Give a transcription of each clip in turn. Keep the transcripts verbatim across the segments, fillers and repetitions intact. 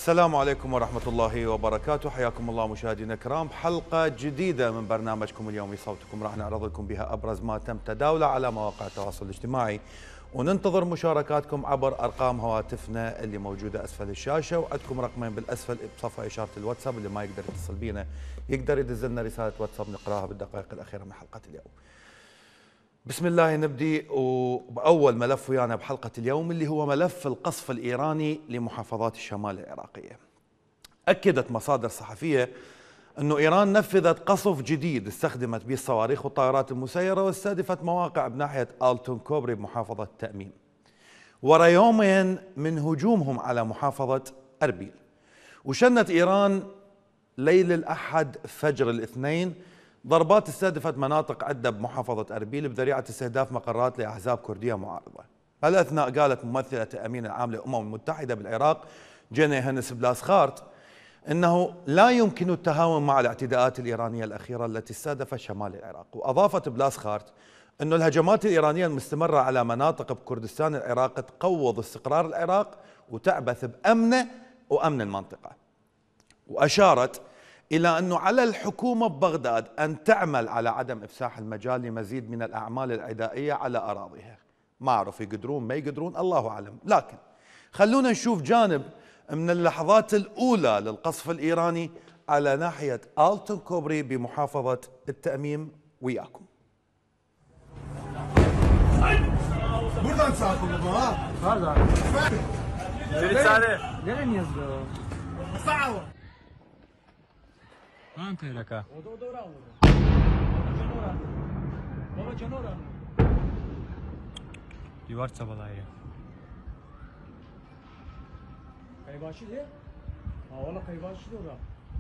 السلام عليكم ورحمة الله وبركاته، حياكم الله مشاهدينا الكرام بحلقة جديدة من برنامجكم اليومي صوتكم، راح نعرض لكم بها أبرز ما تم تداوله على مواقع التواصل الاجتماعي، وننتظر مشاركاتكم عبر أرقام هواتفنا اللي موجودة أسفل الشاشة، وعندكم رقمين بالأسفل بصفحة إشارة الواتساب، اللي ما يقدر يتصل بينا يقدر يدز لنا رسالة واتساب نقراها بالدقائق الأخيرة من حلقة اليوم. بسم الله نبدي وبأول ملف ويانا بحلقة اليوم اللي هو ملف القصف الإيراني لمحافظات الشمال العراقية. أكدت مصادر صحفية أنه إيران نفذت قصف جديد استخدمت به الصواريخ والطائرات المسيرة واستهدفت مواقع بناحية آلتون كوبري بمحافظة تأميم، ورا يومين من هجومهم على محافظة أربيل. وشنت إيران ليل الأحد فجر الاثنين ضربات استهدفت مناطق عدة بمحافظة أربيل بذريعة استهداف مقرات لأحزاب كردية معارضة. هالأثناء قالت ممثلة الأمين العام للأمم المتحدة بالعراق جيني هنس بلاسخارت أنه لا يمكن التهاون مع الاعتداءات الإيرانية الأخيرة التي استهدفت شمال العراق. وأضافت بلاسخارت أن الهجمات الإيرانية المستمرة على مناطق بكردستان العراق تقوض استقرار العراق وتعبث بأمنه وأمن المنطقة. وأشارت إلى أنه على الحكومة ببغداد أن تعمل على عدم إفساح المجال لمزيد من الأعمال العدائية على أراضيها. ما أعرف يقدرون ما يقدرون الله أعلم، لكن خلونا نشوف جانب من اللحظات الأولى للقصف الإيراني على ناحية آلتون كوبري بمحافظة التأميم وياكم. ما انت لك دیوار چه بالایه قیباشی ده؟ آه والله قیباشی دورا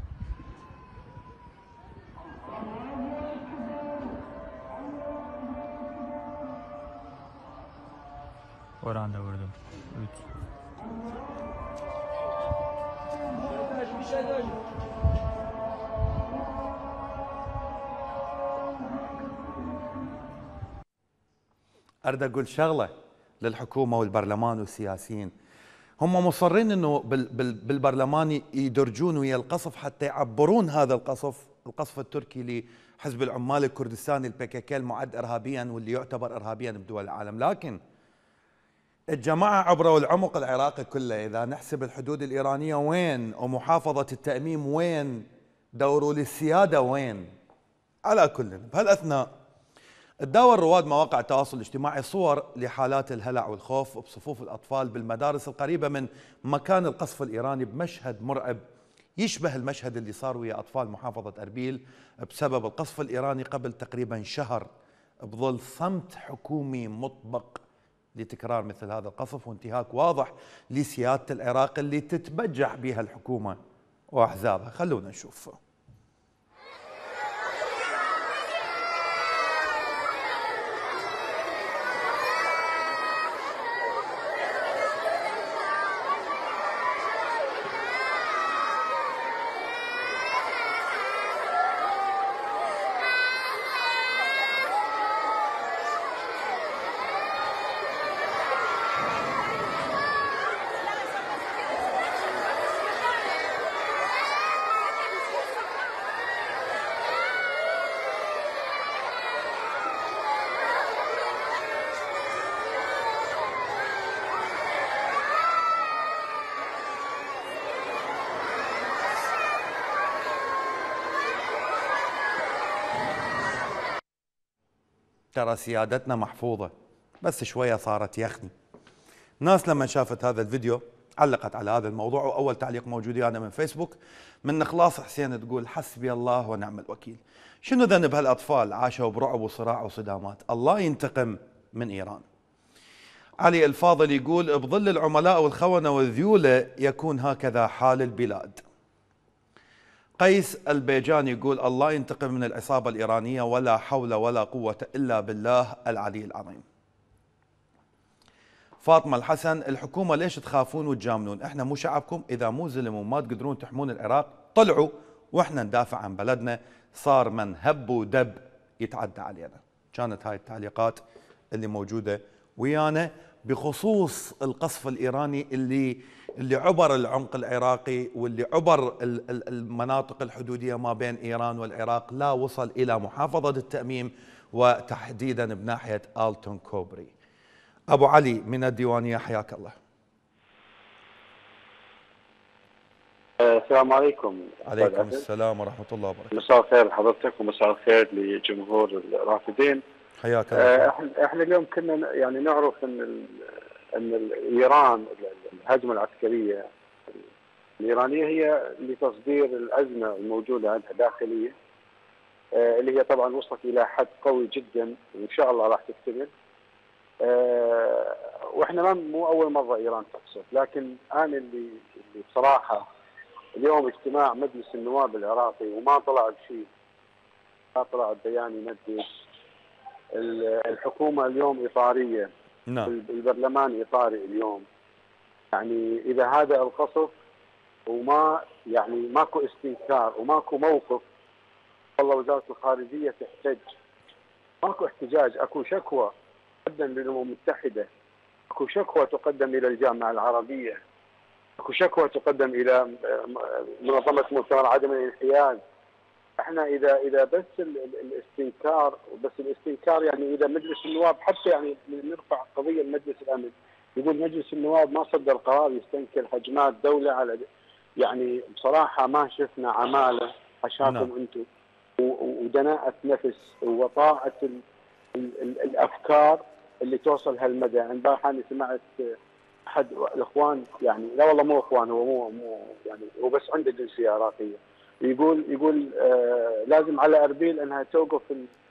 oranda vurdum. üç أريد أقول شغلة للحكومة والبرلمان والسياسيين، هم مصرين أنه بالبرلمان يدرجون ويا القصف حتى يعبرون هذا القصف القصف التركي لحزب العمال الكردستاني البي كي كي المعد إرهابيا واللي يعتبر إرهابيا بدول العالم. لكن الجماعة عبروا العمق العراقي كله، إذا نحسب الحدود الإيرانية وين ومحافظة التأميم وين، دوروا للسيادة وين. على كل بهالأثناء تداول رواد مواقع التواصل الاجتماعي صور لحالات الهلع والخوف بصفوف الأطفال بالمدارس القريبة من مكان القصف الإيراني بمشهد مرعب يشبه المشهد اللي صار ويا أطفال محافظة أربيل بسبب القصف الإيراني قبل تقريبا شهر، بظل صمت حكومي مطبق لتكرار مثل هذا القصف وانتهاك واضح لسيادة العراق اللي تتبجح بها الحكومة وأحزابها. خلونا نشوف. ترى سيادتنا محفوظة، بس شوية صارت يخني. ناس لما شافت هذا الفيديو علقت على هذا الموضوع، وأول تعليق موجود أنا من فيسبوك من إخلاص حسين تقول حسبي الله ونعم الوكيل. شنو ذنب هالأطفال عاشوا برعب وصراع وصدامات، الله ينتقم من إيران. علي الفاضل يقول بظل العملاء والخونة والذيولة يكون هكذا حال البلاد. قيس البيجاني يقول الله ينتقم من العصابة الإيرانية ولا حول ولا قوة إلا بالله العلي العظيم. فاطمة الحسن الحكومة ليش تخافون وتجاملون؟ احنا مو شعبكم؟ إذا مو زلم وما تقدرون تحمون العراق طلعوا واحنا ندافع عن بلدنا، صار من هب ودب يتعدى علينا. كانت هاي التعليقات اللي موجودة ويانا بخصوص القصف الإيراني اللي اللي عبر العمق العراقي واللي عبر المناطق الحدودية ما بين إيران والعراق، لا وصل إلى محافظة التأميم وتحديدا بناحية آلتون كوبري. أبو علي من الديوانية، حياك الله. السلام عليكم. عليكم السلام ورحمة الله وبركاته. مساء الخير لحضرتك ومساء الخير لجمهور الرافدين. حياك الله. احنا احنا اليوم كنا يعني نعرف ان ان ايران الهجمه العسكريه الايرانيه هي لتصدير الازمه الموجوده عندها داخليه، اللي هي طبعا وصلت الى حد قوي جدا وان شاء الله راح تكتمل. واحنا مو اول مره ايران تقصف، لكن انا اللي اللي بصراحه اليوم اجتماع مجلس النواب العراقي وما طلع بشيء، ما طلع بيان يندد. الحكومه اليوم اطاريه، نعم. البرلمان اطاري اليوم. يعني اذا هذا القصف وما يعني ماكو استنكار وماكو موقف، والله وزاره الخارجيه تحتج. ماكو احتجاج، اكو شكوى تقدم للامم المتحده، اكو شكوى تقدم الى الجامعه العربيه، اكو شكوى تقدم الى منظمه مؤتمر عدم الانحياز. احنا اذا اذا بس الاستنكار، بس الاستنكار يعني اذا مجلس النواب حتى يعني نرفع قضيه لمجلس الامن، يقول مجلس النواب ما صدر قرار يستنكر هجمات دوله على، يعني بصراحه ما شفنا عماله حشاكم نعم. انتم ودناءه نفس وطاعه ال ال ال الافكار اللي توصل هالمدى. امبارح انا سمعت احد الاخوان، يعني لا والله مو اخوان، هو مو مو يعني هو بس عنده جنسيه عراقيه، يقول يقول آه لازم على اربيل انها توقف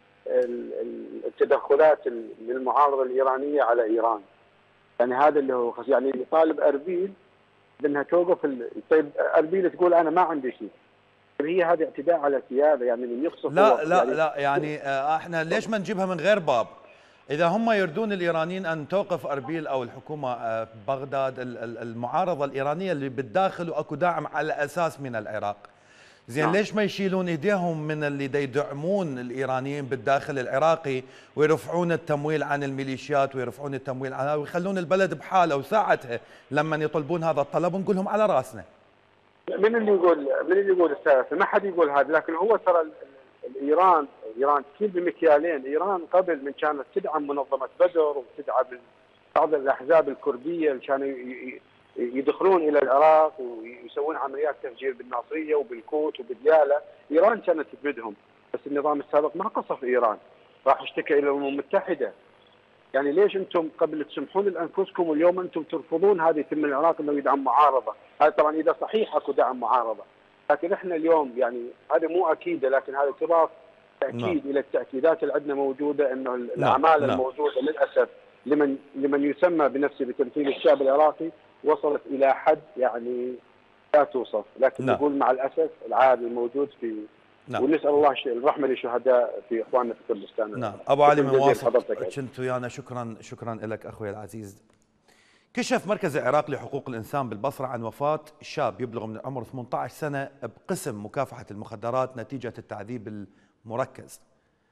التدخلات من المعارضه الايرانيه على ايران. يعني هذا اللي هو يعني يطالب اربيل بانها توقف. طيب اربيل تقول انا ما عندي شيء، هي هذا اعتداء على سياده، يعني من يقصف. لا لا يعني لا يعني احنا ليش ما نجيبها من غير باب؟ إذا هم يردون الإيرانيين أن توقف أربيل أو الحكومة بغداد المعارضة الإيرانية اللي بالداخل وأكو داعم على أساس من العراق، زين نعم. ليش ما يشيلون إيديهم من اللي دا يدعمون الإيرانيين بالداخل العراقي ويرفعون التمويل عن الميليشيات ويرفعون التمويل عنها ويخلون البلد بحالة، وساعتها لما يطلبون هذا الطلب نقول لهم على راسنا. من اللي يقول من اللي يقول السالفة؟ ما حد يقول هذا، لكن هو ترى ايران ايران تكيل بمكيالين. ايران قبل من كانت تدعم منظمه بدر وتدعم بعض الاحزاب الكرديه اللي كانوا يدخلون الى العراق ويسوون عمليات تفجير بالناصريه وبالكوت وبدياله، ايران كانت تبدهم، بس النظام السابق ما قصف ايران، راح اشتكى الى الامم المتحده. يعني ليش انتم قبل تسمحون لانفسكم واليوم انتم ترفضون هذا يتم العراق انه يدعم معارضه؟ هذا طبعا اذا صحيح اكو دعم معارضه، لكن احنا اليوم يعني هذا مو اكيده، لكن هذا تضاف تاكيد نعم. الى التاكيدات اللي عندنا موجوده انه الاعمال نعم. الموجوده للاسف لمن لمن يسمى بنفسه بتمثيل الشعب العراقي وصلت الى حد يعني لا توصف، لكن نعم. نقول مع الاسف العار الموجود في نعم. ونسال الله الرحمه للشهداء في اخواننا في كردستان. نعم. ابو علي من واصل كنت ويانا، شكرا شكرا لك اخوي العزيز. كشف مركز العراق لحقوق الإنسان بالبصرة عن وفاة شاب يبلغ من العمر ثمانية عشر سنة بقسم مكافحة المخدرات نتيجة التعذيب المركز.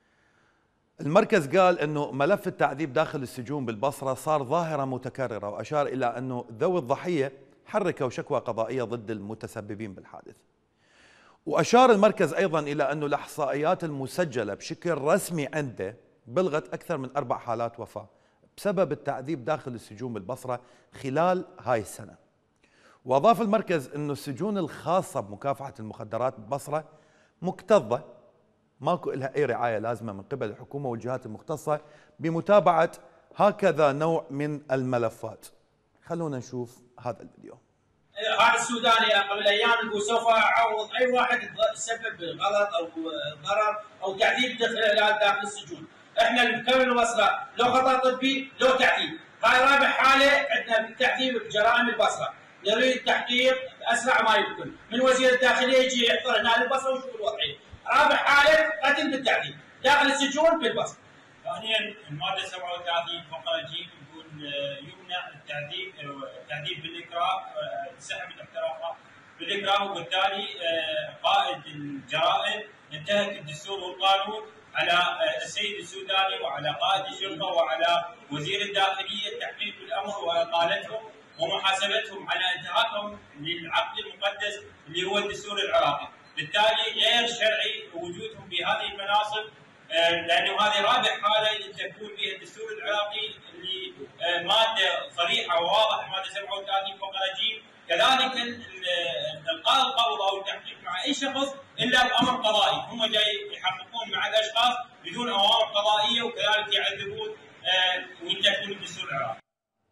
المركز قال أنه ملف التعذيب داخل السجون بالبصرة صار ظاهرة متكررة، وأشار إلى أنه ذوي الضحية حركوا شكوى قضائية ضد المتسببين بالحادث. وأشار المركز أيضا إلى أنه الإحصائيات المسجلة بشكل رسمي عنده بلغت أكثر من أربع حالات وفاة بسبب التعذيب داخل السجون بالبصرة خلال هاي السنة. وأضاف المركز أنه السجون الخاصة بمكافحة المخدرات بالبصرة مكتظة، ماكو لها أي رعاية لازمة من قبل الحكومة والجهات المختصة بمتابعة هكذا نوع من الملفات. خلونا نشوف هذا الفيديو. هذا السوداني قبل ايام يقول سوف اعوض اي واحد تسبب غلط او ضرر او تعذيب داخل السجون. احنا بكامل البصره لو خطا طبي لو تعذيب، هاي رابع حاله عندنا بالتعذيب بجرائم البصره، نريد تحقيق اسرع ما يمكن، من وزير الداخليه يجي يحضر هنا البصره ويشوف الوضعيه. رابع حاله قتل بالتعذيب داخل السجون بالبصره. ثانيا الماده سبعة وثلاثين فقره ج يقول يمنع التعذيب التعذيب بالاكراه، سحب الاحتراف بالاكراه، وبالتالي قائد الجرائم ينتهك الدستور والقانون على السيد السوداني وعلى قائد الشرطه وعلى وزير الداخليه التحقيق بالامر واقالتهم ومحاسبتهم على انتهاكهم للعقد المقدس اللي هو الدستور العراقي، بالتالي غير شرعي وجودهم بهذه المناصب، لانه هذه رابع حاله تكون فيها الدستور العراقي اللي ماده صريحه وواضحه ماده سبعة وثلاثين فوق رجيم، كذلك القاء القبض او التحقيق مع اي شخص الا بامر قضائي، هم جاي يحققون مع الاشخاص بدون اوامر قضائيه وكذلك يعذبون وينتهكون الدستور العراقي.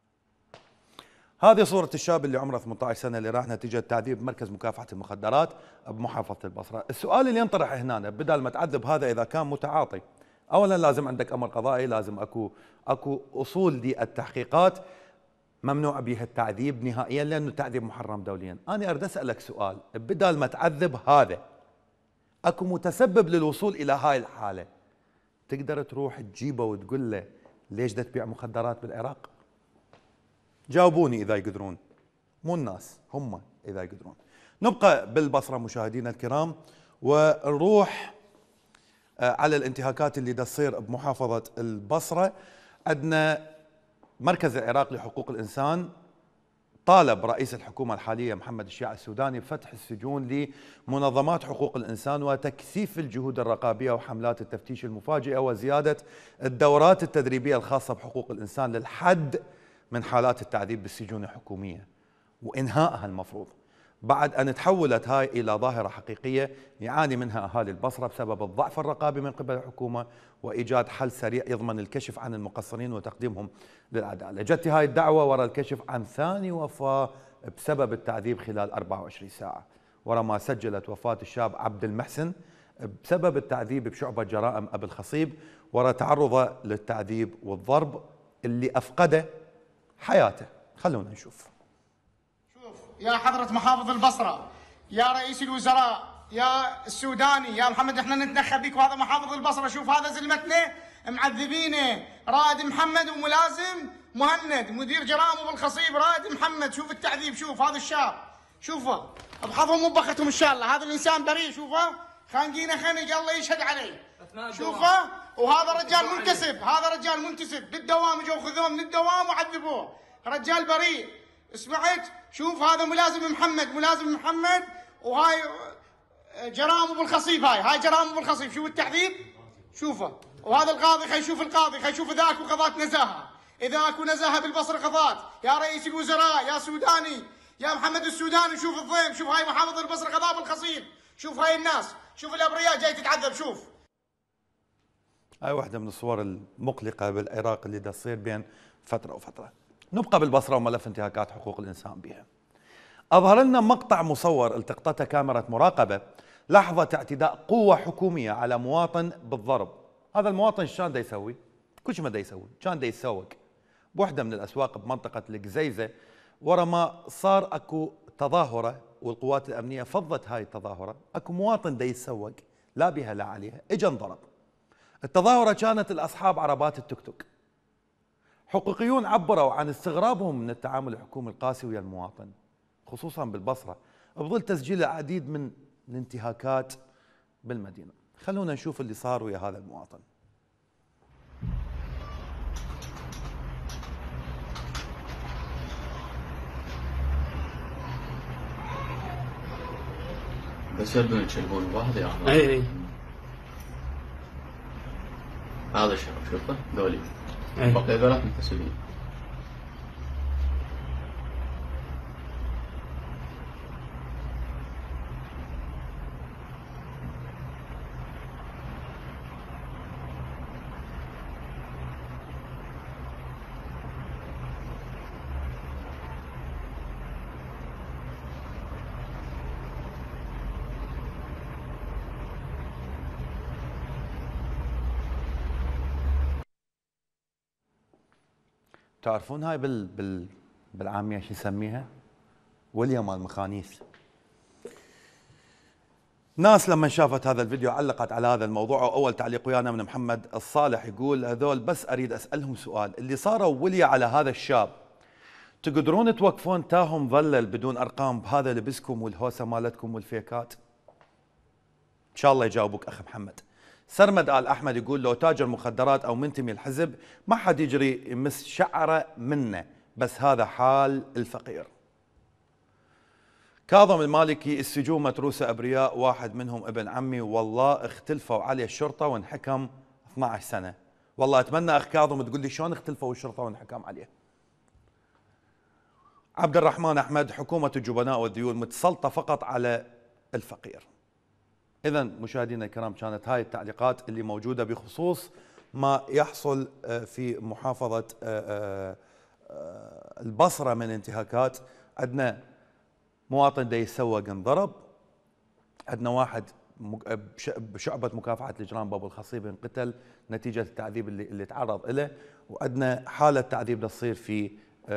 هذه صورة الشاب اللي عمره ثمانية عشر سنة اللي راح نتيجة تعذيب بمركز مكافحة المخدرات بمحافظة البصرة. السؤال اللي ينطرح هنا، بدل ما تعذب هذا إذا كان متعاطي، أولا لازم عندك أمر قضائي، لازم أكو أكو أصول للتحقيقات ممنوع بها التعذيب نهائيا لأنه التعذيب محرم دوليا. أنا أريد أسألك سؤال، بدل ما تعذب هذا أكو متسبب للوصول إلى هاي الحالة، تقدر تروح تجيبه وتقول له ليش دا تبيع مخدرات بالعراق؟ جاوبوني إذا يقدرون، مو الناس، هم إذا يقدرون. نبقى بالبصرة مشاهدينا الكرام ونروح على الانتهاكات اللي دا تصير بمحافظة البصرة. عندنا مركز العراق لحقوق الإنسان طالب رئيس الحكومة الحالية محمد الشيع السوداني بفتح السجون لمنظمات حقوق الإنسان وتكثيف الجهود الرقابية وحملات التفتيش المفاجئة وزيادة الدورات التدريبية الخاصة بحقوق الإنسان للحد من حالات التعذيب بالسجون الحكومية وإنهائها المفروض، بعد أن تحولت هاي إلى ظاهرة حقيقية يعاني منها أهالي البصرة بسبب الضعف الرقابي من قبل الحكومة وإيجاد حل سريع يضمن الكشف عن المقصرين وتقديمهم للعدالة. جت هاي الدعوة وراء الكشف عن ثاني وفاة بسبب التعذيب خلال أربعة وعشرين ساعة، ورا ما سجلت وفاة الشاب عبد المحسن بسبب التعذيب بشعبة جرائم أبو الخصيب، ورا تعرضه للتعذيب والضرب اللي أفقده حياته. خلونا نشوف. يا حضرة محافظ البصرة، يا رئيس الوزراء، يا السوداني، يا محمد، احنا نتنخى بك وهذا محافظ البصرة. شوف هذا زلمتنا معذبينه، رائد محمد وملازم مهند مدير جرائم بالخصيب رائد محمد. شوف التعذيب، شوف هذا الشاب، شوفه بحظهم وبختهم ان شاء الله. هذا الانسان بريء، شوفه خانقينه خنق الله يشهد عليه، شوفه. وهذا رجال منتسب، هذا رجال منتسب بالدوام، اجوا خذوه من الدوام وعذبوه، رجال بريء. سمعت؟ شوف هذا ملازم محمد، ملازم محمد، وهاي جرائم ابو الخصيب، هاي هاي جرائم ابو الخصيب. شوف التعذيب، شوفه. وهذا القاضي خيشوف القاضي، خيشوف اذا اكو قضاة نزاهه، اذا اكو نزاهه بالبصره قضاة. يا رئيس الوزراء، يا سوداني، يا محمد السوداني، شوف الضيم، شوف هاي محافظ البصره قضاء بالخصيب، شوف هاي الناس، شوف الابرياء جاي تتعذب. شوف هاي واحدة من الصور المقلقة بالعراق اللي دا تصير بين فترة وفترة. نبقى بالبصرة وملف انتهاكات حقوق الإنسان بها. أظهر لنا مقطع مصور التقطته كاميرا مراقبة لحظة اعتداء قوة حكومية على مواطن بالضرب. هذا المواطن شان دا يسوي؟ كل شيء ما دا يسوي، كان دا يتسوق بوحدة من الأسواق بمنطقة القزيزة، ورا ما صار أكو تظاهرة والقوات الأمنية فضت هاي التظاهرة، أكو مواطن دا يتسوق لا بها لا عليها، إجا انضرب. التظاهرة كانت الأصحاب عربات التوك توك. حقوقيون عبروا عن استغرابهم من التعامل الحكومي القاسي ويا المواطن خصوصا بالبصرة بظل تسجيل العديد من الانتهاكات بالمدينة. خلونا نشوف اللي صار ويا هذا المواطن. بس يردون يتشلبون بعض يعني. اي اي هذا الشباب شوفه ذولي اي بقي ذولاك منتسبين. تعرفون هاي بال بال بالعاميه شو نسميها؟ وليا مال مخانيس. ناس لما شافت هذا الفيديو علقت على هذا الموضوع، واول تعليق ويانا من محمد الصالح يقول هذول بس اريد اسالهم سؤال، اللي صاروا وليا على هذا الشاب تقدرون توقفون تاهم مظلل بدون ارقام بهذا لبسكم والهوسه مالتكم والفيكات؟ ان شاء الله يجاوبك اخ محمد. سرمد آل أحمد يقول لو تاجر مخدرات أو منتمي الحزب ما حد يجري يمس شعره منه، بس هذا حال الفقير. كاظم المالكي السجون متروسة أبرياء، واحد منهم ابن عمي والله اختلفوا عليه الشرطة وانحكم اثنعش سنة. والله أتمنى أخ كاظم تقول لي شلون اختلفوا الشرطة وانحكم عليه. عبد الرحمن أحمد حكومة الجبناء والديون متسلطة فقط على الفقير. إذا مشاهدينا الكرام كانت هاي التعليقات اللي موجودة بخصوص ما يحصل في محافظة البصرة من انتهاكات. عندنا مواطن دا يتسوق انضرب، عندنا واحد بشعبة مكافحة الإجرام بابو الخصيب انقتل نتيجة التعذيب اللي, اللي تعرض له، وعندنا حالة تعذيب دا تصير في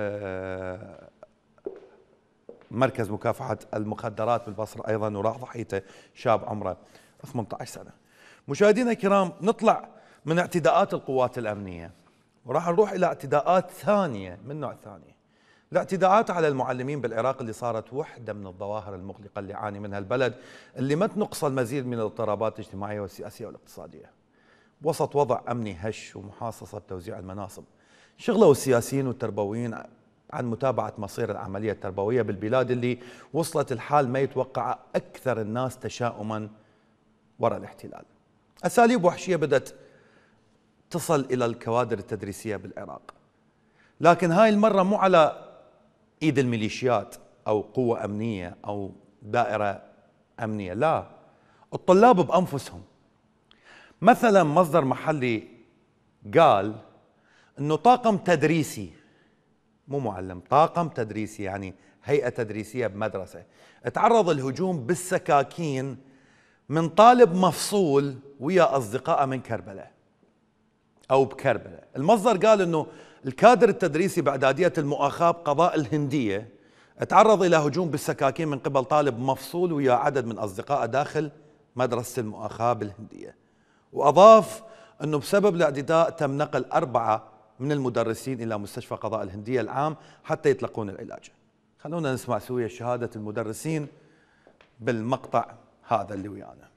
مركز مكافحة المخدرات بالبصرة أيضا، وراح ضحيته شاب عمره ثمانية عشر سنة. مشاهدينا الكرام نطلع من اعتداءات القوات الأمنية وراح نروح إلى اعتداءات ثانية من نوع ثاني. الاعتداءات على المعلمين بالعراق اللي صارت وحدة من الظواهر المقلقة اللي يعاني منها البلد، اللي ما تنقص المزيد من الاضطرابات الاجتماعية والسياسية والاقتصادية وسط وضع أمني هش ومحاصصة بتوزيع المناصب. شغلوا السياسيين والتربويين عن متابعة مصير العملية التربوية بالبلاد اللي وصلت الحال ما يتوقع أكثر الناس تشاؤما وراء الاحتلال. أساليب وحشية بدأت تصل إلى الكوادر التدريسية بالعراق، لكن هاي المرة مو على إيد الميليشيات أو قوة أمنية أو دائرة أمنية، لا، الطلاب بأنفسهم. مثلا مصدر محلي قال أنه طاقم تدريسي، مو معلم، طاقم تدريسي يعني هيئة تدريسية بمدرسة، تعرض الهجوم بالسكاكين من طالب مفصول ويا أصدقائه من كربلاء أو بكربلاء. المصدر قال أنه الكادر التدريسي بإعدادية المؤاخاة بقضاء الهندية تعرض إلى هجوم بالسكاكين من قبل طالب مفصول ويا عدد من أصدقائه داخل مدرسة المؤاخاة بالهندية. وأضاف أنه بسبب الاعتداء تم نقل أربعة من المدرسين إلى مستشفى قضاء الهندية العام حتى يتلقون العلاج. خلونا نسمع سوية شهادة المدرسين بالمقطع هذا اللي ويانا.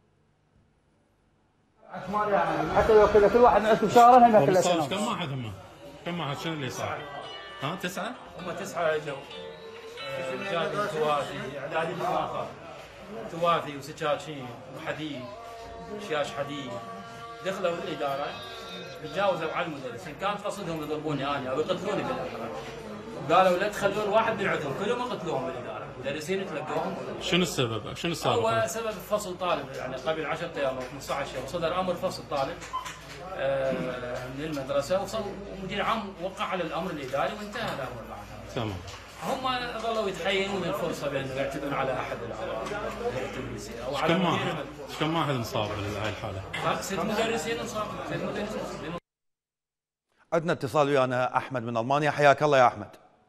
حتى لو كل واحد نعطي شهر هنا كل سنة. كم واحد هم؟ كم واحد شنو اللي صار؟ ها تسعة؟ هم تسعة اجوا. جادي توافي، اعدادي مؤاخاة. توافي وسكاكين وحديد، شياش حديد. دخلوا بالإدارة تجاوزوا على المدرسين، كانت قصدهم يضربوني انا او يقتلوني بالإدارة. قالوا لا تخلون واحد من عندهم، كلهم قتلوهم بالإدارة، المدرسين تلقوهم. شنو السبب؟ شنو السبب؟ هو سبب فصل طالب، يعني قبل عشرة ايام او خمسة عشر يوم صدر امر فصل طالب آه من المدرسة، وصل ومدير عام وقع على الامر الاداري وانتهى الامر بعد. تمام. هم ظلوا يتحينون الفرصة بانه يعتدون على احد التدريسين او على كم واحد؟ كم واحد انصاب بهاي الحالة؟ ست مدرسين انصابوا، ست مدرسين. عندنا اتصال ويانا احمد من المانيا، حياك الله يا احمد.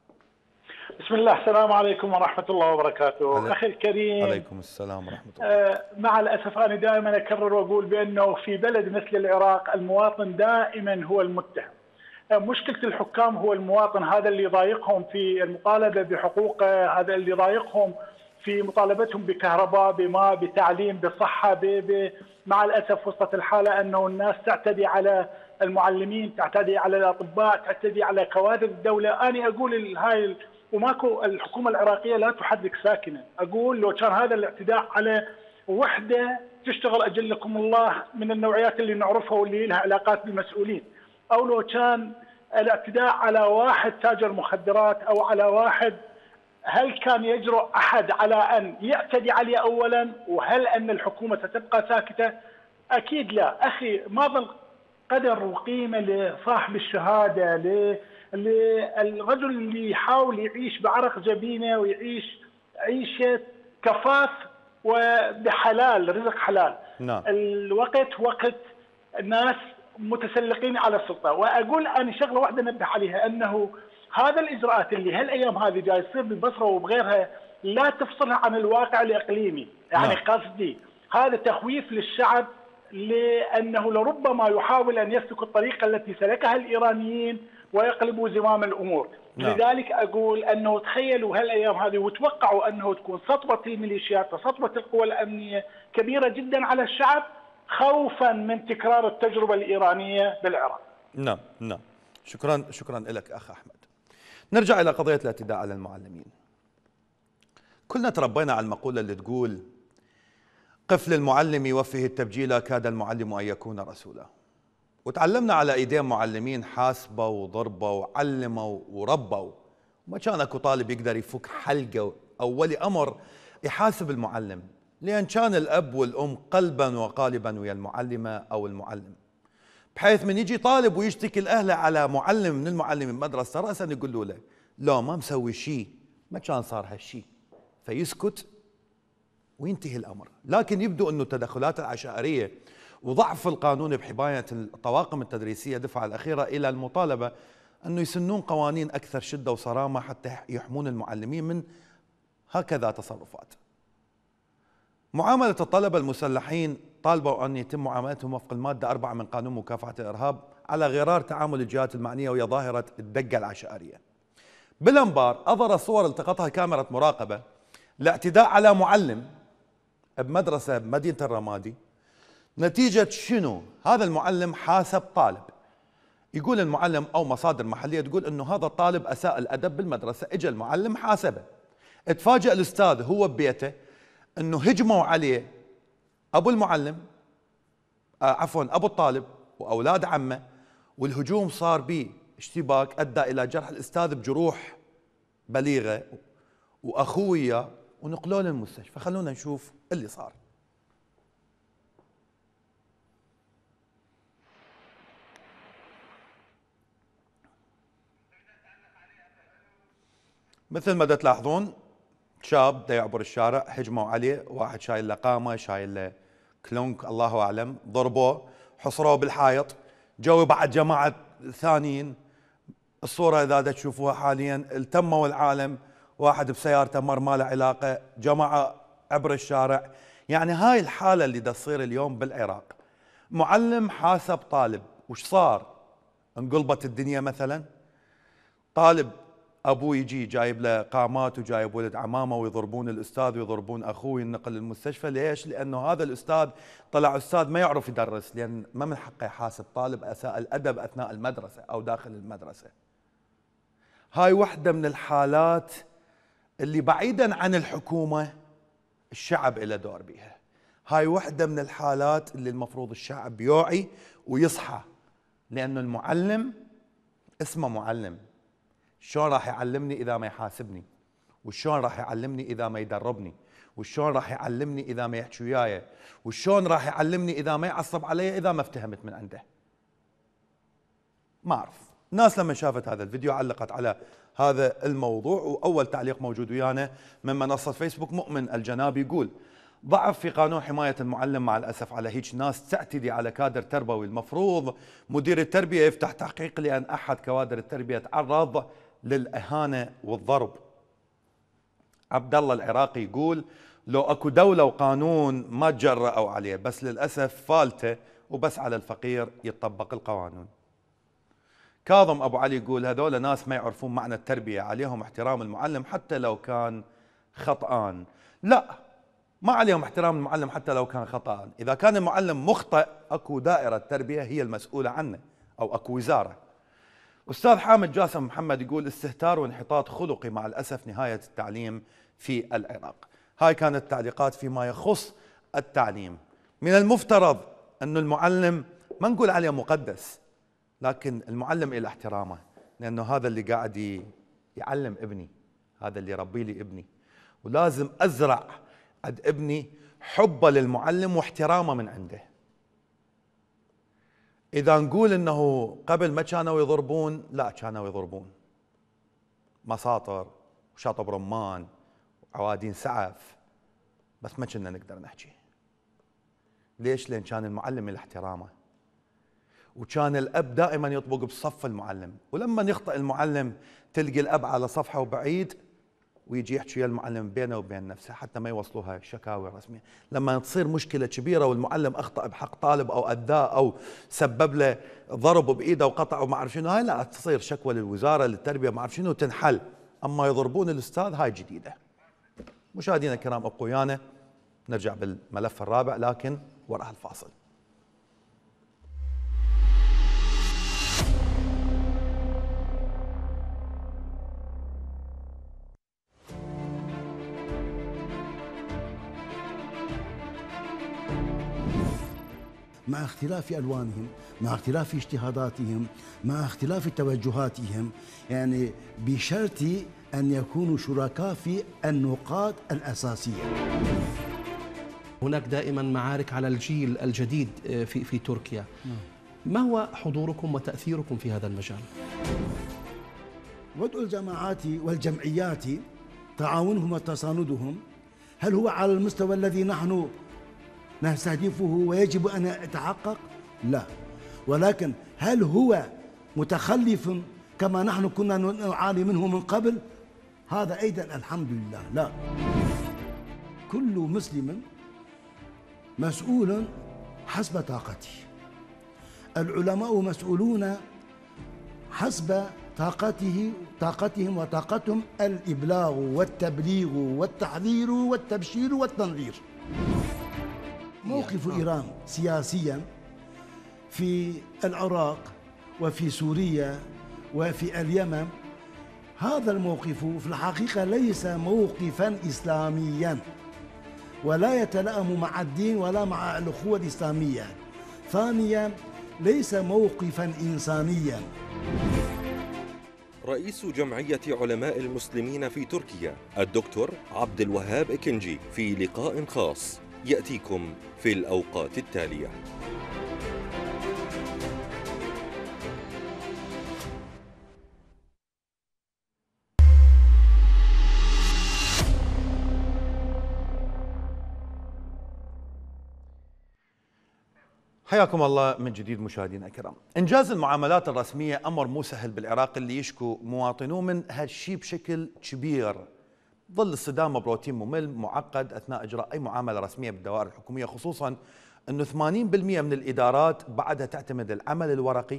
بسم الله، السلام عليكم ورحمة الله وبركاته. أخي الكريم. عليكم السلام ورحمة الله. آه مع الأسف أنا دائما أكرر وأقول بأنه في بلد مثل العراق المواطن دائما هو المتهم. آه مشكلة الحكام هو المواطن، هذا اللي يضايقهم في المطالبة بحقوقه، هذا اللي يضايقهم في مطالبتهم بكهرباء، بماء، بتعليم، بصحة. ب... ب... مع الأسف وصلت الحالة أنه الناس تعتدي على المعلمين، تعتدي على الأطباء، تعتدي على كوادر الدولة. أنا أقول هاي وماكو، الحكومة العراقية لا تحرك ساكنة. أقول لو كان هذا الاعتداء على وحدة تشتغل أجلكم الله من النوعيات اللي نعرفها واللي لها علاقات بالمسؤولين، أو لو كان الاعتداء على واحد تاجر مخدرات أو على واحد، هل كان يجرؤ أحد على أن يعتدي عليه أولا؟ وهل أن الحكومة ستبقى ساكتة؟ أكيد لا. أخي ما ظل قدر وقيمة لصاحب الشهادة، للرجل اللي يحاول يعيش بعرق جبينه ويعيش عيشة كفاف وبحلال، رزق حلال. نعم. الوقت وقت ناس متسلقين على السلطة. وأقول أنا شغلة واحدة نبه عليها، أنه هذا الإجراءات اللي هالأيام هذه جاي تصير بالبصرة وبغيرها لا تفصلها عن الواقع الإقليمي. يعني نعم. قصدي هذا تخويف للشعب، لأنه لربما يحاول أن يسلك الطريقة التي سلكها الإيرانيين ويقلبوا زمام الأمور. نعم. لذلك أقول أنه تخيلوا هالأيام هذه وتوقعوا أنه تكون سطوة الميليشيات وسطوة القوى الأمنية كبيرة جدا على الشعب، خوفا من تكرار التجربة الإيرانية بالعراق. نعم نعم، شكرا شكرا لك أخ أحمد. نرجع إلى قضية الاعتداء على المعلمين. كلنا تربينا على المقولة اللي تقول قف للمعلم يوفه التبجيل كاد المعلم أن يكون رسولا، وتعلمنا على ايدين معلمين حاسبوا وضربوا وعلموا وربوا، وما كان اكو طالب يقدر يفك حلقه او ولي امر يحاسب المعلم، لان كان الاب والام قلبا وقالبا ويا المعلمه او المعلم، بحيث من يجي طالب ويشتكي الاهله على معلم من المعلم المدرسه راسا يقولوا له لا ما مسوي شيء، ما كان صار هالشيء، فيسكت وينتهي الامر. لكن يبدو انه التدخلات العشائريه وضعف القانون بحماية الطواقم التدريسية دفع الأخيرة إلى المطالبة أنه يسنون قوانين أكثر شدة وصرامة حتى يحمون المعلمين من هكذا تصرفات. معاملة الطلبة المسلحين طالبوا أن يتم معاملتهم وفق المادة أربعة من قانون مكافحة الإرهاب على غرار تعامل الجهات المعنية وهي ظاهرة الدقة العشائرية. بالأنبار أظهر صور التقطها كاميرا مراقبة لاعتداء على معلم بمدرسة بمدينة الرمادي. نتيجة شنو؟ هذا المعلم حاسب طالب، يقول المعلم أو مصادر محلية تقول أنه هذا الطالب أساء الأدب بالمدرسة، إجا المعلم حاسبه. اتفاجأ الأستاذ هو ببيته أنه هجموا عليه أبو المعلم آه عفوا أبو الطالب وأولاد عمه، والهجوم صار به اشتباك أدى إلى جرح الأستاذ بجروح بليغة وأخويا ونقلوه للمستشفى. خلونا نشوف اللي صار. مثل ما تلاحظون شاب دا يعبر الشارع، هجموا عليه، واحد شايل له قامه، شايل له كلونك الله اعلم، ضربوه، حصروه بالحائط، جو بعد جماعه ثانيين. الصوره اذا دا تشوفوها حاليا التموا العالم، واحد بسيارته مر ما له علاقه، جماعه عبر الشارع. يعني هاي الحاله اللي دا تصير اليوم بالعراق. معلم حاسب طالب، وش صار؟ انقلبت الدنيا مثلا؟ طالب ابوه يجي جايب له قامات وجايب ولد عمامه ويضربون الاستاذ ويضربون اخوه ينقل للمستشفى. ليش؟ لانه هذا الاستاذ طلع استاذ ما يعرف يدرس، لان ما من حقه يحاسب طالب اساء الادب اثناء المدرسه او داخل المدرسه. هاي وحده من الحالات اللي بعيدا عن الحكومه الشعب له دور بيها. هاي وحده من الحالات اللي المفروض الشعب يوعي ويصحى، لانه المعلم اسمه معلم. شلون راح يعلمني اذا ما يحاسبني؟ وشلون راح يعلمني اذا ما يدربني؟ وشلون راح يعلمني اذا ما يحكي وياي؟ وشلون راح يعلمني اذا ما يعصب علي اذا ما افتهمت من عنده؟ ما اعرف. الناس لما شافت هذا الفيديو علقت على هذا الموضوع، واول تعليق موجود ويانا من منصه فيسبوك مؤمن الجنابي يقول ضعف في قانون حمايه المعلم مع الاسف على هيك ناس تعتدي على كادر تربوي. المفروض مدير التربيه يفتح تحقيق لان احد كوادر التربيه تعرض للإهانة والضرب. عبد الله العراقي يقول لو اكو دولة وقانون ما تجرأوا عليه، بس للأسف فالته وبس على الفقير يطبق القانون. كاظم أبو علي يقول هذول ناس ما يعرفون معنى التربية، عليهم احترام المعلم حتى لو كان خطأان. لا، ما عليهم احترام المعلم حتى لو كان خطأان. إذا كان المعلم مخطئ اكو دائرة تربية هي المسؤولة عنه أو اكو وزارة. أستاذ حامد جاسم محمد يقول استهتار وانحطاط خلقي مع الأسف نهاية التعليم في العراق. هاي كانت التعليقات فيما يخص التعليم. من المفترض أن المعلم ما نقول عليه مقدس، لكن المعلم إلى احترامه، لأنه هذا اللي قاعد يعلم ابني، هذا اللي يربي لي ابني، ولازم أزرع عند ابني حبه للمعلم واحترامه من عنده. إذا نقول إنه قبل ما كانوا يضربون، لا كانوا يضربون مساطر وشاطب رمان وعوادين سعف، بس ما كنا نقدر نحكي. ليش؟ لأن كان المعلم له احترامه، وكان الأب دائما يطبق بصف المعلم، ولما يخطئ المعلم تلقي الأب على صفحة وبعيد ويجي يحكي ويا المعلم بينه وبين نفسه حتى ما يوصلوها شكاوى رسمية. لما تصير مشكلة كبيرة والمعلم أخطأ بحق طالب أو أذاه أو سبب له ضرب بإيده وقطع وما أعرف شنو، هاي لا تصير شكوى للوزارة للتربية ما أعرف شنو تنحل. أما يضربون الأستاذ هاي جديدة. مشاهدينا الكرام ابقوا ويانا، نرجع بالملف الرابع لكن وراء الفاصل. مع اختلاف ألوانهم، مع اختلاف اجتهاداتهم، مع اختلاف توجهاتهم، يعني بشرط أن يكونوا شركاء في النقاط الأساسية. هناك دائما معارك على الجيل الجديد في في تركيا. ما هو حضوركم وتأثيركم في هذا المجال؟ وضع الجماعات والجمعيات تعاونهم وتصاندهم هل هو على المستوى الذي نحن نستهدفه ويجب أن يتحقق؟ لا، ولكن هل هو متخلف كما نحن كنا نعاني منه من قبل؟ هذا أيضا الحمد لله لا. كل مسلم مسؤول حسب طاقته، العلماء مسؤولون حسب طاقته طاقتهم وطاقتهم الإبلاغ والتبليغ والتحذير والتبشير والتنذير. موقف إيران سياسيا في العراق وفي سوريا وفي اليمن، هذا الموقف في الحقيقة ليس موقفا إسلاميا ولا يتلائم مع الدين ولا مع الأخوة الإسلامية. ثانيا ليس موقفا إنسانيا. رئيس جمعية علماء المسلمين في تركيا الدكتور عبد الوهاب إكنجي في لقاء خاص يأتيكم في الأوقات التالية. حياكم الله من جديد مشاهدينا الكرام. إنجاز المعاملات الرسمية أمر مو سهل بالعراق اللي يشكو مواطنوه من هالشيء بشكل كبير، ظل الصدام بروتين ممل معقد أثناء إجراء أي معاملة رسمية بالدوائر الحكومية، خصوصا أنه ثمانين بالمئة من الإدارات بعدها تعتمد العمل الورقي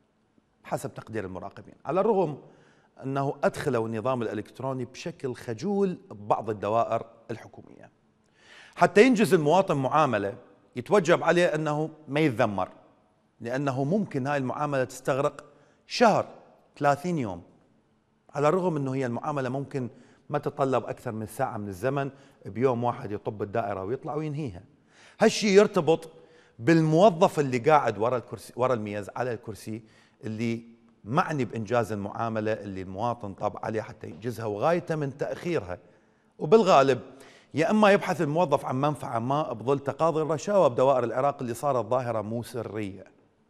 حسب تقدير المراقبين، على الرغم أنه أدخلوا النظام الإلكتروني بشكل خجول ببعض الدوائر الحكومية. حتى ينجز المواطن معاملة يتوجب عليه أنه ما يتذمر، لأنه ممكن هاي المعاملة تستغرق شهر ثلاثين يوم، على الرغم أنه هي المعاملة ممكن ما تتطلب أكثر من ساعة من الزمن، بيوم واحد يطب الدائرة ويطلع وينهيها. هالشيء يرتبط بالموظف اللي قاعد ورا الكرسي ورا الميز على الكرسي اللي معني بإنجاز المعاملة اللي المواطن طاب عليه حتى ينجزها وغايته من تأخيرها. وبالغالب يا إما يبحث الموظف عن منفعة ما بظل تقاضي الرشاوى بدوائر العراق اللي صارت ظاهرة مو سرية،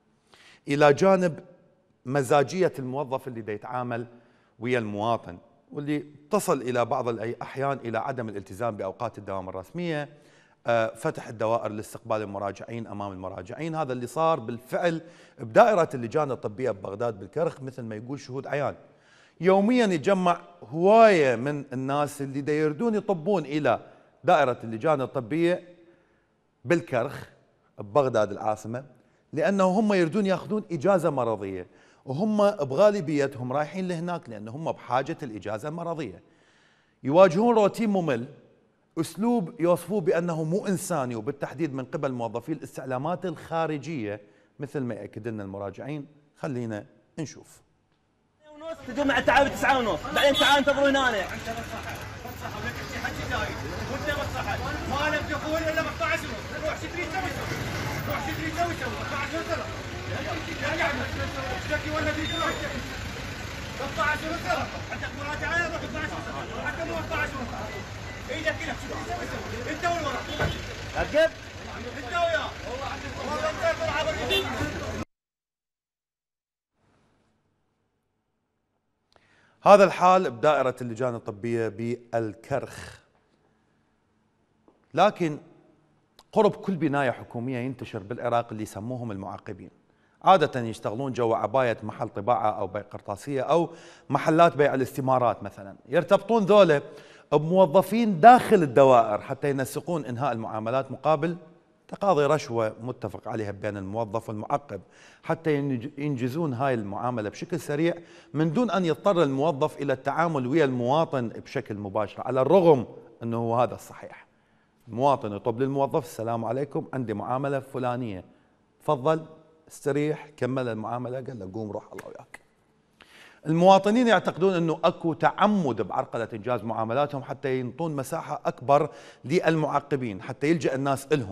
إلى جانب مزاجية الموظف اللي دا يتعامل ويا المواطن، واللي تصل إلى بعض الأحيان إلى عدم الالتزام بأوقات الدوام الرسمية، فتح الدوائر لاستقبال المراجعين أمام المراجعين. هذا اللي صار بالفعل بدائرة اللجان الطبية ببغداد بالكرخ، مثل ما يقول شهود عيان. يوميا يتجمع هواية من الناس اللي دا يردون يطبون إلى دائرة اللجان الطبية بالكرخ ببغداد العاصمة، لأنه هم يردون يأخذون إجازة مرضية، وهم بغالبيتهم رايحين لهناك لأن هم بحاجة الإجازة المرضية. يواجهون روتين ممل، أسلوب يوصفوه بأنه مو إنساني، وبالتحديد من قبل موظفي الاستعلامات الخارجية مثل ما يأكد لنا المراجعين. خلينا نشوف. تجوا مع التعاون تسعة ونص، بعدين تعالوا انتظروا هنا. وانت بالصحة ما لك دخول الا ب اثنعش ونص، روح شتري سوي سوي، روح شتري سوي سوي، اثنعش ونص لا يعني اشتكي ولا في شروط اثنعش ونص عندك مراجعة روح اثنعش ونص، حتى مو اثنعش ونص ايدك كذا شتري سوي سوي، انت والورق اكيد انت وياه والله انت تلعب. هذا الحال بدائرة اللجان الطبية بالكرخ. لكن قرب كل بناية حكومية ينتشر بالعراق اللي يسموهم المعاقبين، عادة يشتغلون جوا عباية محل طباعة أو بيع قرطاسية أو محلات بيع الاستمارات مثلا، يرتبطون ذولا بموظفين داخل الدوائر حتى ينسقون إنهاء المعاملات مقابل تقاضي رشوة متفق عليها بين الموظف والمعقب، حتى ينجزون هاي المعاملة بشكل سريع من دون أن يضطر الموظف إلى التعامل ويا المواطن بشكل مباشر، على الرغم أنه هو هذا الصحيح. المواطن يطلب للموظف السلام عليكم عندي معاملة فلانية، تفضل استريح كمل المعاملة، قال له قوم روح الله وياك. المواطنين يعتقدون أنه أكو تعمد بعرقلة إنجاز معاملاتهم حتى ينطون مساحة أكبر للمعقبين، حتى يلجأ الناس إلهم،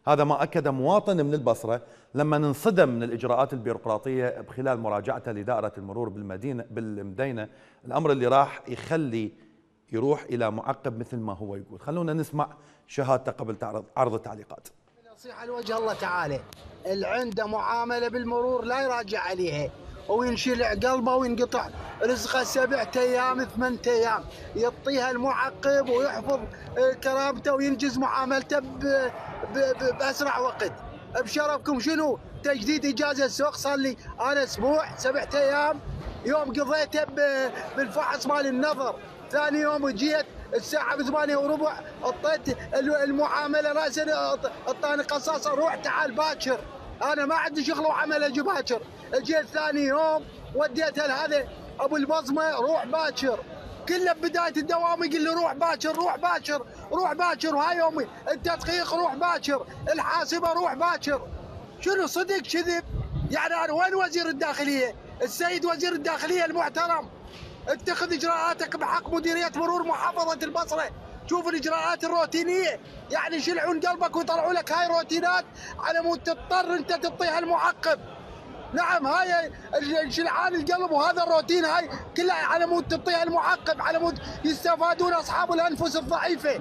هذا ما أكد مواطن من البصرة لما انصدم من الإجراءات البيروقراطية بخلال مراجعته لدائرة المرور بالمدينة بالمدينة، الأمر اللي راح يخلي يروح إلى معقب مثل ما هو يقول. خلونا نسمع شهادته قبل تعرض عرض التعليقات. نصيحة لوجه الله تعالى، اللي عنده معاملة بالمرور لا يراجع عليها وينشل قلبه وينقطع رزقه سبعة ايام ثمانية ايام، يعطيها المعقب ويحفظ كرامته وينجز معاملته باسرع وقت. بشرفكم شنو؟ تجديد اجازه السوق صار لي انا اسبوع سبعة ايام، يوم قضيته بالفحص مال النظر، ثاني يوم جيت الساعة بثمانية وربع اعطيت المعاملة راسا اعطاني قصاصة روح تعال باكر، أنا ما عندي شغل وعمل أجي باكر، جيت ثاني يوم وديته لهذا أبو البصمة روح باكر، كله بداية الدوام يقول لي روح باكر روح باكر روح باكر، وهاي يومي التدقيق روح باكر، الحاسبة روح باكر. شنو صدق كذب؟ يعني أنا وين وزير الداخلية؟ السيد وزير الداخلية المحترم، اتخذ اجراءاتك بحق مديريه مرور محافظه البصره، شوف الاجراءات الروتينيه، يعني يشلعون قلبك ويطلعوا لك هاي روتينات على مود تضطر انت تعطيها المعقب. نعم هاي شلعان القلب وهذا الروتين هاي كلها على مود تعطيها المعقب، على مود يستفادون اصحاب الانفس الضعيفه.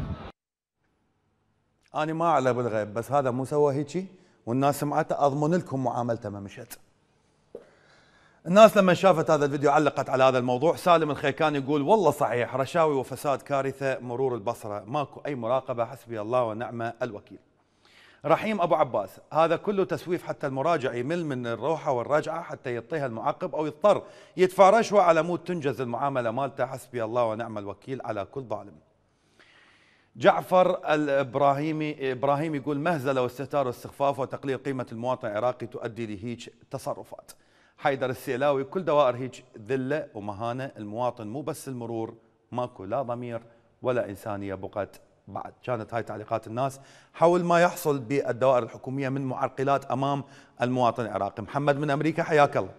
انا ما اعلى بالغيب، بس هذا مو سوى هيجي والناس سمعته، اضمن لكم معاملته ما مشت. الناس لما شافت هذا الفيديو علقت على هذا الموضوع. سالم الخيكان يقول والله صحيح رشاوي وفساد كارثة مرور البصرة، ماكو أي مراقبة، حسبي الله ونعم الوكيل. رحيم أبو عباس هذا كله تسويف، حتى المراجع يمل من الروحة والرجعة حتى يعطيها المعقب أو يضطر يدفع رشوة على مود تنجز المعاملة مالته، حسبي الله ونعم الوكيل على كل ظالم. جعفر الإبراهيمي إبراهيم يقول مهزلة واستهتار واستخفاف وتقليل قيمة المواطن العراقي تؤدي لهيج تصرفات. حيدر السيلاوي كل دوائر هيك ذله ومهانه، المواطن مو بس المرور، ماكو لا ضمير ولا انسانيه بقت بعد. كانت هاي تعليقات الناس حول ما يحصل بالدوائر الحكوميه من معرقلات امام المواطن العراقي. محمد من امريكا حياك الله.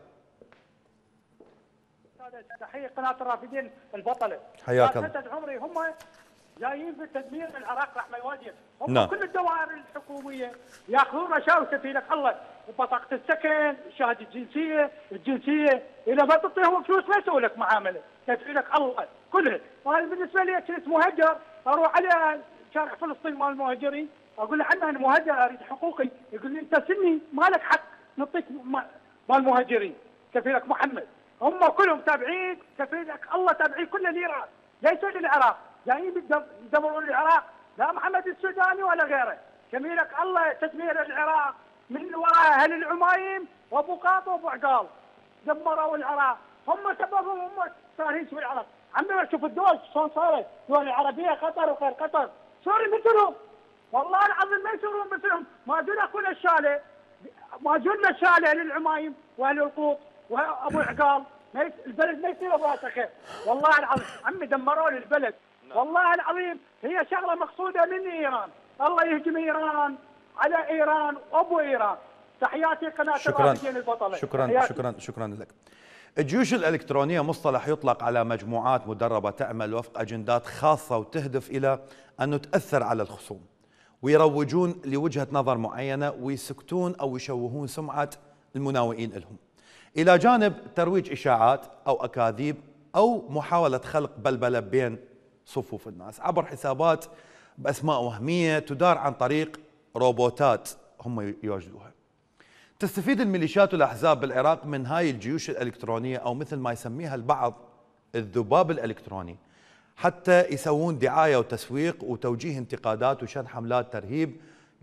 تحيه قناه الرافدين البطله. حياك الله. سدد عمري هم جايين في التدمير من العراق رحمه الوادي، هم نعم. كل الدوائر الحكوميه ياخذون رشاوي كفيلك الله، بطاقه السكن، شهاده الجنسيه، الجنسيه، اذا ما تعطيهم فلوس ما يسوي لك معامله، كفيلك الله كلها. وهذا بالنسبه لي كنت مهجر اروح على شارع فلسطين مال المهاجرين، اقول له عمي انا مهجر اريد حقوقي، يقول لي انت سني ما لك حق نعطيك مال المهاجرين، كفيلك محمد. هم كلهم تابعين كفيلك الله، تابعين كل الايران، ليسوا للعراق، جايين يدمرون العراق، لا محمد السوداني ولا غيره، كفيلك الله تدمير العراق من وراء اهل العمايم وابو قاط وابو عقال، دمروا العراق، هم سببهم، هم صارين في العراق. عمي شوف الدول شلون صارت، دول العربيه قطر وغير قطر، سوري مثلهم، والله العظيم ما يصيرون مثلهم، ما دون كل الشاله، ما جولنا شاله للعمايم واهل القوط وابو عقال، ما يس... البلد ما يصير براسه خير، والله العظيم، عمي دمروا لي البلد، والله العظيم هي شغله مقصوده من ايران، الله يهجم ايران على ايران وابو ايران. تحياتي قناه الرافدين البطله. شكرا تحياتي. شكرا شكرا لك. الجيوش الإلكترونية مصطلح يطلق على مجموعات مدربة تعمل وفق أجندات خاصة وتهدف إلى أن تأثر على الخصوم ويروجون لوجهة نظر معينة ويسكتون أو يشوهون سمعة المناوئين لهم، إلى جانب ترويج إشاعات أو أكاذيب أو محاولة خلق بلبلة بين صفوف الناس عبر حسابات بأسماء وهمية تدار عن طريق روبوتات هم يوجدوها. تستفيد الميليشيات والأحزاب بالعراق من هاي الجيوش الإلكترونية أو مثل ما يسميها البعض الذباب الإلكتروني، حتى يسوون دعاية وتسويق وتوجيه انتقادات وشن حملات ترهيب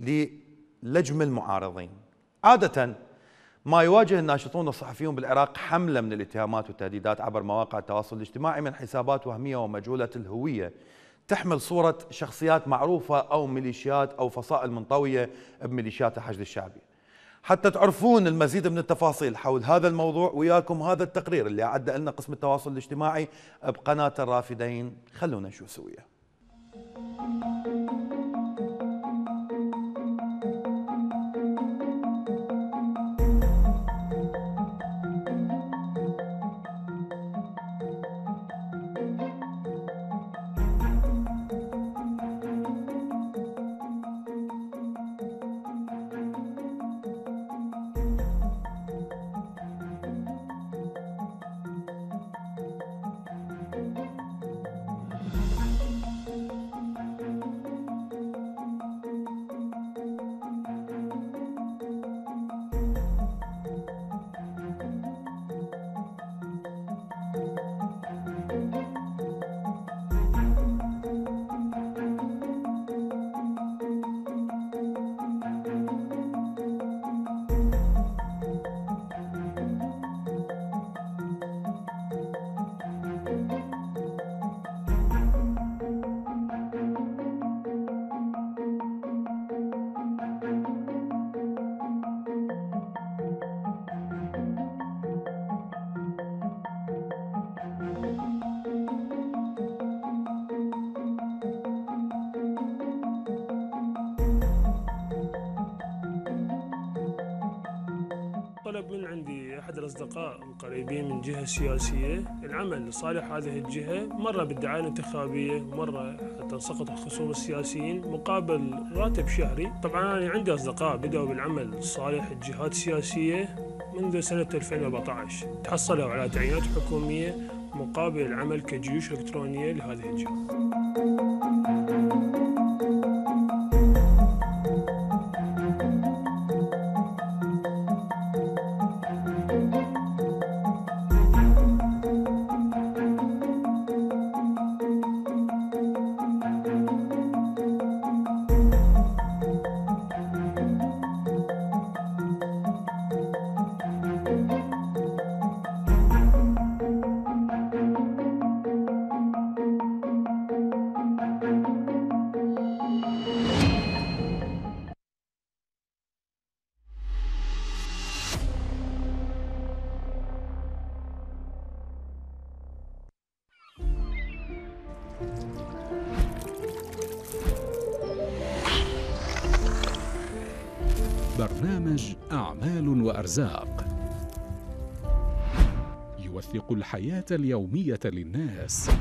للجم المعارضين. عادة ما يواجه الناشطون والصحفيون بالعراق حملة من الاتهامات والتهديدات عبر مواقع التواصل الاجتماعي من حسابات وهمية ومجهولة الهوية تحمل صورة شخصيات معروفة أو ميليشيات أو فصائل منطوية بميليشيات الحشد الشعبي. حتى تعرفون المزيد من التفاصيل حول هذا الموضوع وياكم هذا التقرير اللي أعد لنا قسم التواصل الاجتماعي بقناة الرافدين، خلونا نشوف سويا. الأصدقاء القريبين من جهة سياسية العمل لصالح هذه الجهة، مرة بالدعاية الانتخابية، مرة حتى نسقط الخصوم السياسيين مقابل راتب شهري. طبعا أنا عندي أصدقاء بدأوا بالعمل لصالح الجهات السياسية منذ سنة ألفين وأربعة عشر، تحصلوا على تعيينات حكومية مقابل العمل كجيوش إلكترونية لهذه الجهة. برنامج أعمال وأرزاق يوثق الحياة اليومية للناس.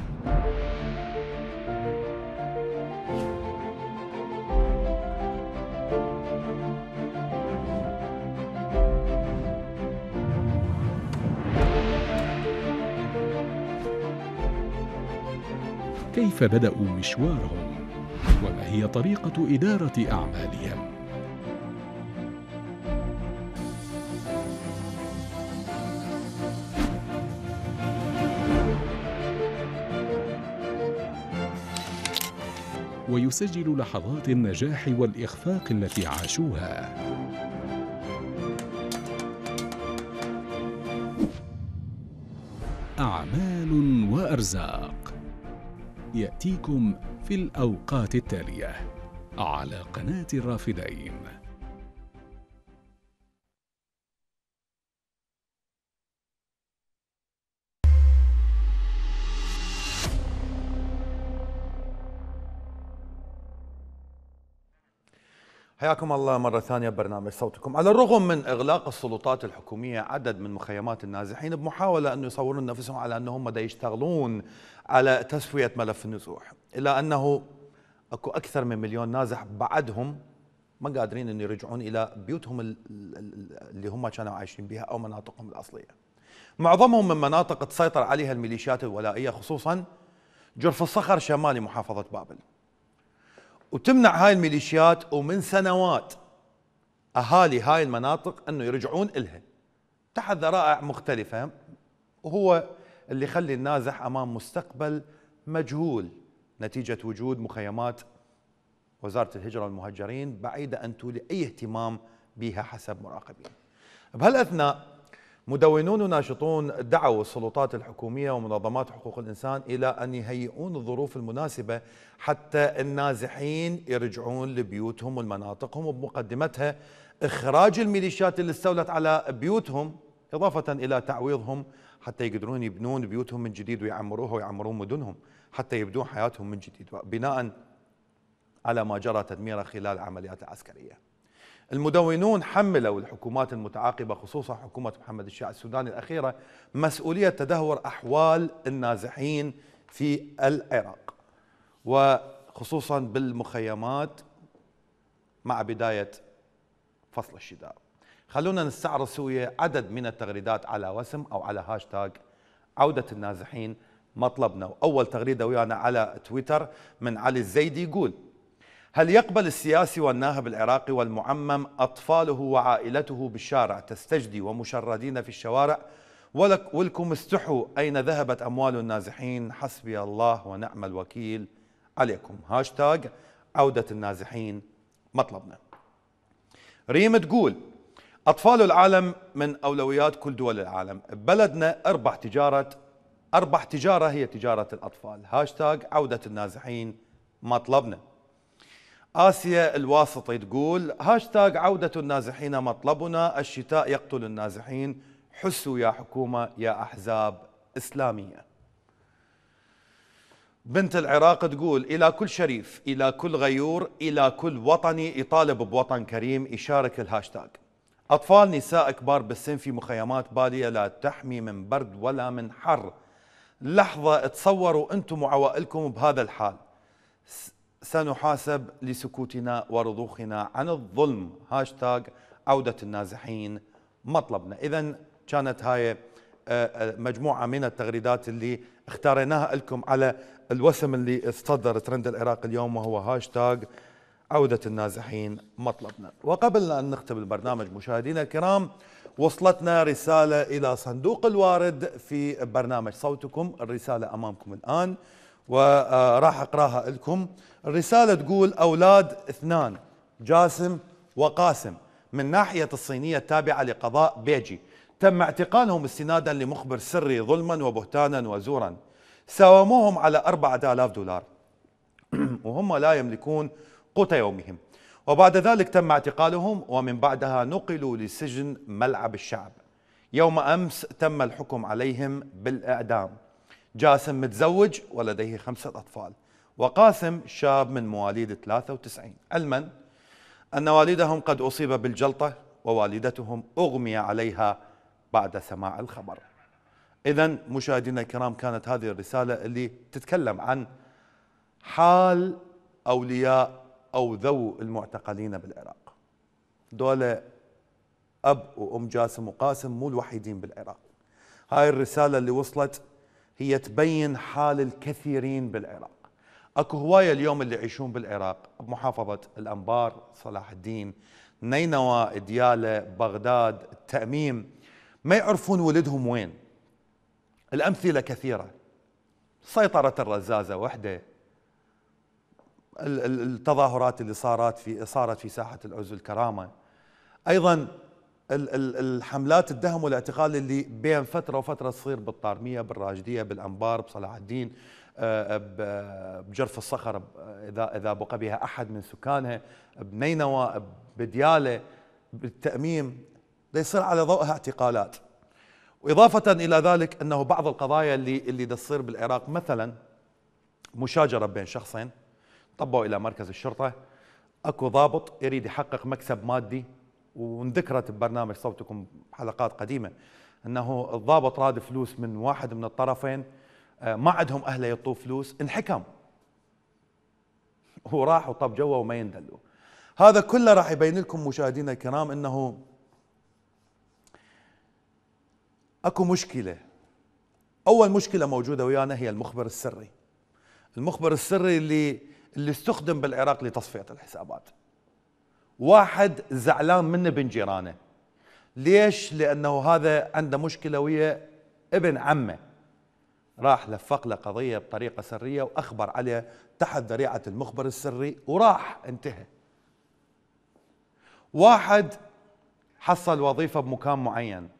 كيف بدأوا مشوارهم؟ وما هي طريقة إدارة أعمالهم؟ ويسجل لحظات النجاح والإخفاق التي عاشوها. أعمال وأرزاق يأتيكم في الأوقات التالية على قناة الرافدين. حياكم الله مرة ثانية ببرنامج صوتكم. على الرغم من إغلاق السلطات الحكومية عدد من مخيمات النازحين بمحاولة أن يصورون نفسهم على أنهم دا يشتغلون على تسوية ملف النزوح، إلا أنه أكو أكثر من مليون نازح بعدهم ما قادرين أن يرجعون إلى بيوتهم اللي هم كانوا عايشين بها أو مناطقهم الأصلية. معظمهم من مناطق تسيطر عليها الميليشيات الولائية، خصوصا جرف الصخر شمالي محافظة بابل. وتمنع هاي الميليشيات ومن سنوات أهالي هاي المناطق أنه يرجعون إلها تحت ذرائع مختلفة، وهو اللي يخلي النازح أمام مستقبل مجهول نتيجة وجود مخيمات وزارة الهجرة والمهجرين بعيدة أن تولي أي اهتمام بها حسب مراقبين. بهالأثناء مدونون وناشطون دعوا السلطات الحكومية ومنظمات حقوق الإنسان إلى أن يهيئون الظروف المناسبة حتى النازحين يرجعون لبيوتهم والمناطقهم، وبمقدمتها إخراج الميليشيات اللي استولت على بيوتهم، إضافة إلى تعويضهم حتى يقدرون يبنون بيوتهم من جديد ويعمروها ويعمرون مدنهم حتى يبدون حياتهم من جديد بناء على ما جرى تدميره خلال العمليات العسكرية. المدونون حملوا الحكومات المتعاقبة خصوصا حكومة محمد الشيع السوداني الأخيرة مسؤولية تدهور أحوال النازحين في العراق وخصوصا بالمخيمات مع بداية فصل الشتاء. خلونا نستعرض سويا عدد من التغريدات على وسم أو على هاشتاج عودة النازحين مطلبنا. وأول تغريدة ويانا على تويتر من علي الزيدي يقول: هل يقبل السياسي والناهب العراقي والمعمم أطفاله وعائلته بالشارع تستجدي ومشردين في الشوارع؟ ولك ولكم استحوا أين ذهبت أموال النازحين؟ حسبي الله ونعم الوكيل عليكم. هاشتاج عودة النازحين مطلبنا. ريم تقول: أطفال العالم من أولويات كل دول العالم، بلدنا أربح تجارة أربح تجارة هي تجارة الأطفال. هاشتاج عودة النازحين مطلبنا. آسيا الواسطي تقول: هاشتاج عودة النازحين مطلبنا، الشتاء يقتل النازحين، حسوا يا حكومة يا أحزاب إسلامية. بنت العراق تقول: إلى كل شريف، إلى كل غيور، إلى كل وطني يطالب بوطن كريم يشارك الهاشتاج. أطفال نساء كبار بالسن في مخيمات بالية لا تحمي من برد ولا من حر. لحظة تصوروا أنتم وعوائلكم بهذا الحال. سنحاسب لسكوتنا ورضوخنا عن الظلم. هاشتاغ عودة النازحين مطلبنا. إذن كانت هاي مجموعة من التغريدات اللي اختاريناها لكم على الوسم اللي اصطدر ترند العراق اليوم، وهو هاشتاغ عودة النازحين مطلبنا. وقبل أن نختم البرنامج مشاهدينا الكرام، وصلتنا رسالة إلى صندوق الوارد في برنامج صوتكم. الرسالة أمامكم الآن وراح أقراها لكم. الرسالة تقول: أولاد اثنان جاسم وقاسم من ناحية الصينية التابعة لقضاء بيجي تم اعتقالهم استنادا لمخبر سري ظلما وبهتانا وزورا. ساوموهم على أربعة آلاف دولار وهم لا يملكون قوت يومهم، وبعد ذلك تم اعتقالهم ومن بعدها نقلوا لسجن ملعب الشعب. يوم أمس تم الحكم عليهم بالإعدام. جاسم متزوج ولديه خمسة أطفال، وقاسم شاب من مواليد ثلاثة وتسعين، علما أن والدهم قد أصيب بالجلطة ووالدتهم أغمي عليها بعد سماع الخبر. إذن مشاهدينا الكرام، كانت هذه الرسالة اللي تتكلم عن حال أولياء أو ذو المعتقلين بالعراق. دولة أب وأم جاسم وقاسم مو الوحيدين بالعراق. هاي الرسالة اللي وصلت هي تبين حال الكثيرين بالعراق. اكو هواية اليوم اللي يعيشون بالعراق بمحافظة الأنبار، صلاح الدين، نينوى، ديالى، بغداد، التأميم، ما يعرفون ولدهم وين. الأمثلة كثيرة. سيطرة الرزازة وحدة، التظاهرات اللي صارت في صارت في ساحة العز والكرامة، أيضا الحملات الدهم والاعتقال اللي بين فترة وفترة تصير بالطارمية، بالراجدية، بالأنبار، بصلاح الدين، بجرف الصخر إذا إذا بقى بها أحد من سكانها، بنينوى، بديالة، بالتأميم، يصير على ضوءها اعتقالات. وإضافة إلى ذلك أنه بعض القضايا اللي اللي تصير بالعراق، مثلا مشاجرة بين شخصين طبوا إلى مركز الشرطة، أكو ضابط يريد يحقق مكسب مادي، وانذكرت ببرنامج صوتكم حلقات قديمة أنه الضابط راد فلوس من واحد من الطرفين، ما عندهم أهله يعطوه فلوس، انحكم وراح وطب جوا وما يندلوا. هذا كله راح يبين لكم مشاهدينا الكرام أنه أكو مشكلة. أول مشكلة موجودة ويانا هي المخبر السري. المخبر السري اللي اللي استخدم بالعراق لتصفية الحسابات. واحد زعلان منه بن جيرانه. ليش؟ لأنه هذا عنده مشكلة ويا ابن عمه. راح لفق له قضية بطريقة سرية وأخبر عليه تحت ذريعة المخبر السري وراح انتهى. واحد حصل وظيفة بمكان معين،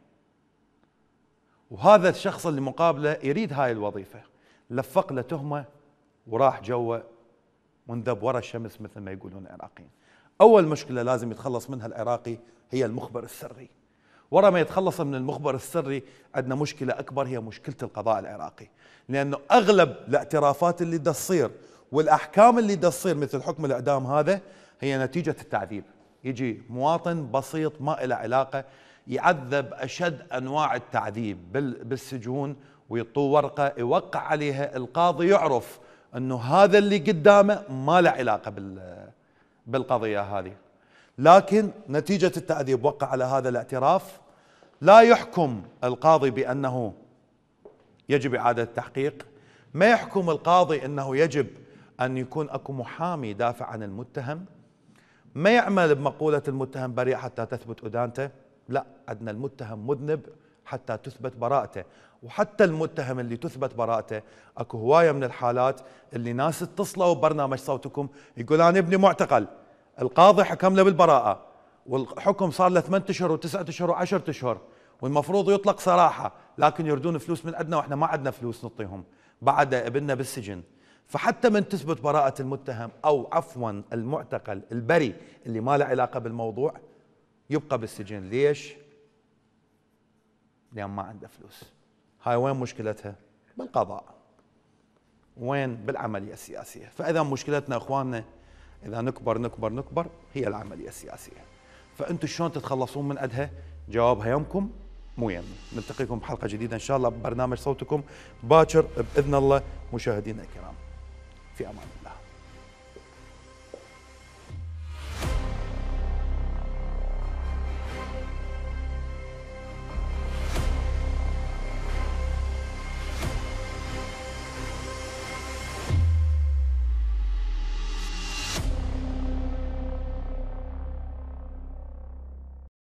وهذا الشخص اللي مقابله يريد هاي الوظيفة، لفق له تهمة وراح جوا وانذب ورا الشمس مثل ما يقولون العراقيين. أول مشكلة لازم يتخلص منها العراقي هي المخبر السري. ورا ما يتخلص من المخبر السري عندنا مشكلة أكبر، هي مشكلة القضاء العراقي، لأنه أغلب الاعترافات اللي دا تصير والأحكام اللي دا تصير مثل حكم الإعدام هذا هي نتيجة التعذيب. يجي مواطن بسيط ما له علاقة يعذب أشد أنواع التعذيب بالسجون ويعطوه ورقة يوقع عليها، القاضي يعرف أنه هذا اللي قدامه ما له علاقة بالقضية هذه، لكن نتيجة التعذيب وقع على هذا الاعتراف. لا يحكم القاضي بأنه يجب إعادة التحقيق، ما يحكم القاضي أنه يجب أن يكون أكو محامي دافع عن المتهم، ما يعمل بمقولة المتهم بريء حتى تثبت أدانته، لا، عندنا المتهم مذنب حتى تثبت براءته. وحتى المتهم اللي تثبت براءته اكو هوايه من الحالات اللي ناس اتصلوا ببرنامج صوتكم يقول انا ابني معتقل، القاضي حكم له بالبراءه والحكم صار له ثمانية اشهر وتسعة اشهر وعشرة اشهر والمفروض يطلق صراحه، لكن يردون فلوس من عندنا واحنا ما عندنا فلوس نعطيهم، بعد ابننا بالسجن. فحتى من تثبت براءه المتهم او عفوا المعتقل البريء اللي ما له علاقه بالموضوع يبقى بالسجن. ليش؟ لأن ما عنده فلوس. هاي وين مشكلتها؟ بالقضاء. وين؟ بالعملية السياسية. فإذا مشكلتنا إخواننا إذا نكبر نكبر نكبر هي العملية السياسية. فانتم شلون تتخلصون من عندها؟ جوابها يمكم مو يمي. نلتقيكم بحلقه جديده ان شاء الله ببرنامج صوتكم باكر باذن الله. مشاهدينا الكرام في امان الله.